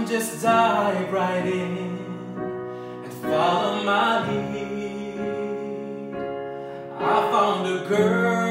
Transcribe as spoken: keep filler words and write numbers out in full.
just dive right in and follow my lead. I found a girl